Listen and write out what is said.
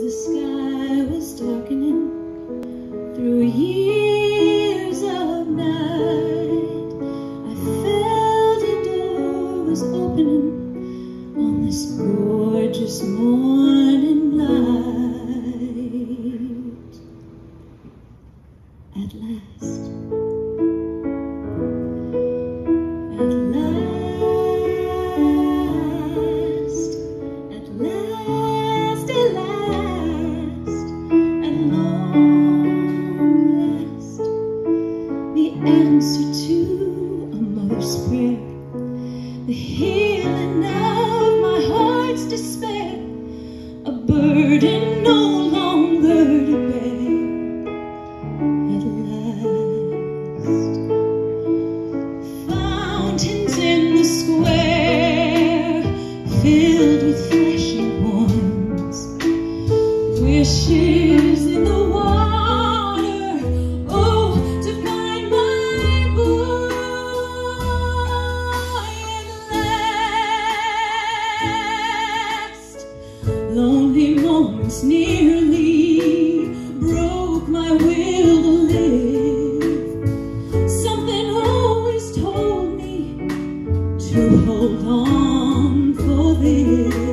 the sky was darkening through years of night, I felt a door was opening on this gorgeous morning light. At last, at last, at last, at last, at long last, the answer to a mother's prayer, the healing of my heart's despair, a burden no longer to bear. At last, fountains in the square filled with flashing horns, wishes in the water, oh, to find my boy. At last, lonely moments nearly broke my will to live. Something always told me to hold on for this.